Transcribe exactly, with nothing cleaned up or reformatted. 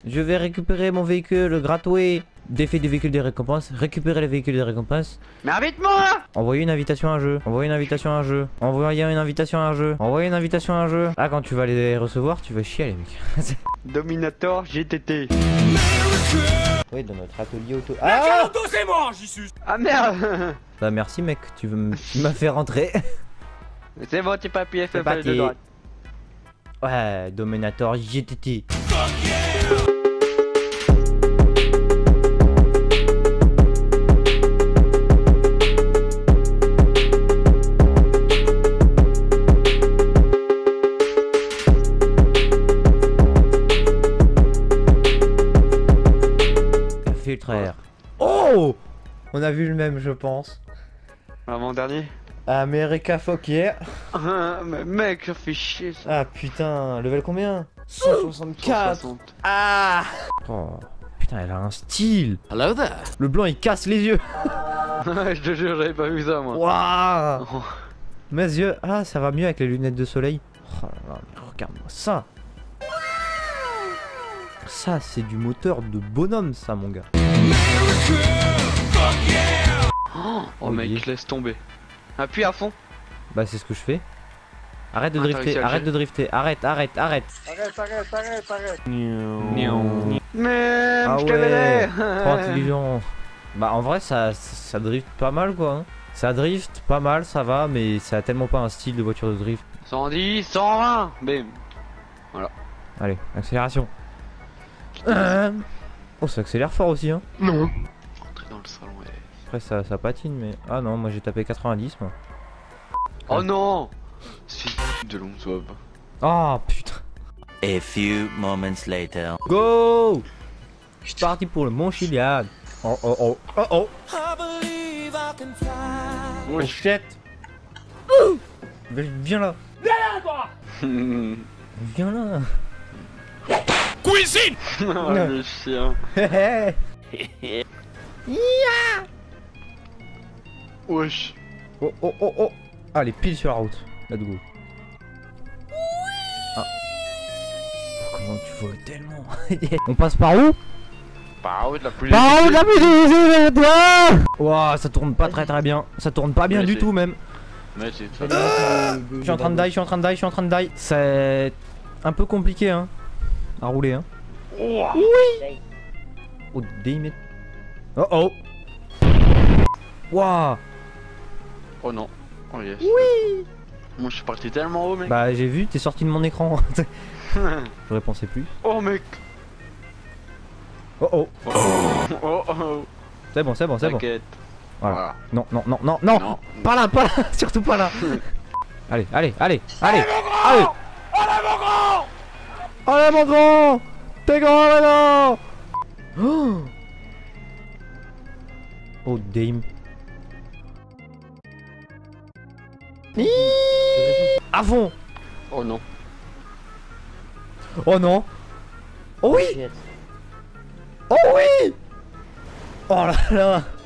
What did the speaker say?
Je vais récupérer mon véhicule grattoué. Défait des véhicules des récompenses. Récupérer les véhicules des récompenses. Mais invite-moi. Envoyer une invitation à un jeu. Envoyer une invitation à un jeu. Envoyer une invitation à un jeu. Envoyer une invitation à un jeu. Ah, quand tu vas les recevoir, tu vas chialer, mec. Dominator G T T. Oui, dans notre atelier auto. Ah, auto, c'est moi, j'y suis. Ah merde. Bah merci, mec. Tu veux me... tu m'as fait rentrer. C'est bon, t'es pas P F C'est F de parti. droite. Ouais, Dominator G T T. Filtraire. Oh, on a vu le même, je pense. Avant-dernier. America Fuck yeah. Ah, mais mec, ça fait chier ça. Ah putain, level combien? cent soixante-quatre. cent soixante. Ah. Oh, putain, elle a un style. Hello there. Le blanc, il casse les yeux. Je te jure, j'avais pas vu ça moi. Waouh. Oh. Mes yeux. Ah, ça va mieux avec les lunettes de soleil. Oh là là, mais regarde-moi ça. Ça, c'est du moteur de bonhomme, ça, mon gars. Oh, oh Oui. mec, laisse tomber. Appuie à fond. Bah, c'est ce que je fais. Arrête de Ah, t'as drifter, réussi à le arrête faire. de drifter, arrête, arrête, arrête. Arrête, arrête, arrête, arrête. Nion. Mais Ah je ouais, t'avais. trop intelligent. Bah, en vrai, ça, ça drift pas mal, quoi. Hein. Ça drift pas mal, ça va, mais ça a tellement pas un style de voiture de drift. cent dix, cent vingt. Bim. Allez, accélération. Euh... Oh, ça accélère fort aussi, hein. Non. Rentrer dans le salon et... Après, ça, ça patine, mais... Ah non, moi j'ai tapé quatre-vingt-dix, moi. Oh non. C'est de long swab. Oh, putain. A few moments later. Go. Je suis parti pour le Mont Chiliad. Oh, oh, oh, oh, oh. Oh, shit. Ouh. Viens là. Viens là. Cuisine. Oh le chien. Wesh. Oh, oh, oh, oh. Allez, pile sur la route. Let's go. Ah. Oh, comment tu vois tellement. On passe par où? Par où de la plus. Par où de la musique? Ouah, ça tourne pas très très bien. Ça tourne pas bien Ouais, du c'est- tout même. Mais c'est ça. Je suis en train de die, je suis en train de die, je suis en train de die. C'est un peu compliqué hein. À rouler hein. Oh. Oh damn it. Oh oh. Waouh. Oh non. Oh yes. Oui. Moi je suis parti tellement haut mec. Bah j'ai vu, t'es sorti de mon écran. J'aurais pensé plus. Oh mec. Oh oh. Oh oh. C'est bon, c'est bon, c'est bon. T'inquiète. Voilà. Non, non, non, non, non. Non. Pas là, pas là. Surtout pas là. Allez, allez, allez, allez. Allez. Allez mon grand. T'es grand maintenant. Oh. Oh damn. Hi. À fond. Oh non. Oh non. Oh oui. Oh oui. Oh là là.